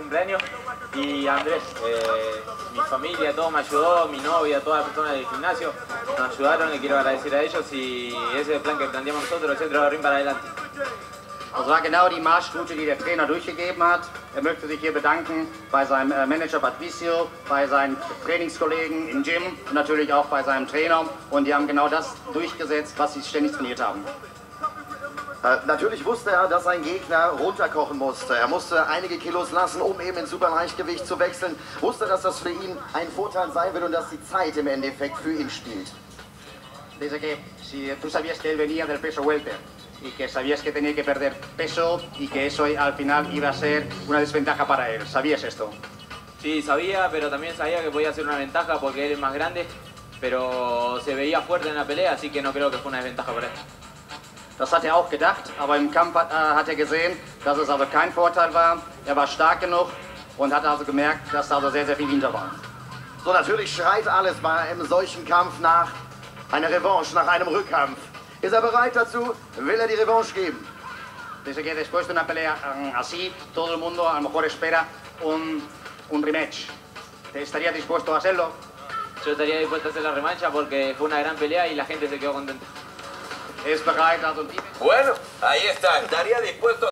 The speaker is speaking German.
cumpleaños y Andrés, mi familia, todo me ayudó, mi novia, todas las personas del gimnasio nos ayudaron y quiero agradecer a ellos y ese es el plan que planteamos nosotros, el centro de Ring para adelante. Das war genau die Marschroute, die der Trainer durchgegeben hat. Er möchte sich hier bedanken bei seinem Manager Patricio, bei seinen Trainingskollegen im Gym und natürlich auch bei seinem Trainer. Und die haben genau das durchgesetzt, was sie ständig trainiert haben. Natürlich wusste er, dass sein Gegner runterkochen musste. Er musste einige Kilos lassen, um eben ins Superleichtgewicht zu wechseln. Wusste, dass das für ihn ein Vorteil sein wird und dass die Zeit im Endeffekt für ihn spielt. Dice que si tú sabías que él venía del peso welter y que sabías que tenía que perder peso y que eso al final iba a ser una desventaja para él. ¿Sabías esto? Sí, sabía, pero también sabía que podía ser una ventaja porque él es más grande, pero se veía fuerte en la pelea, así que no creo que fue una desventaja para él. Das hat er auch gedacht, aber im Kampf hat er gesehen, dass es also kein Vorteil war. Er war stark genug und hat also gemerkt, dass da also sehr, sehr viel hinter war. So, natürlich schreit alles bei einem solchen Kampf nach einer Revanche, nach einem Rückkampf. Ist er bereit dazu? Will er die Revanche geben? Dice que después de una pelea así, todo el mundo a lo mejor espera un rematch. ¿Estaría dispuesto a hacerlo? Yo estaría dispuesto a hacer la revancha porque fue una gran pelea y la gente se quedó contenta. Es bereit, also Bueno, ahí está, estaría dispuesto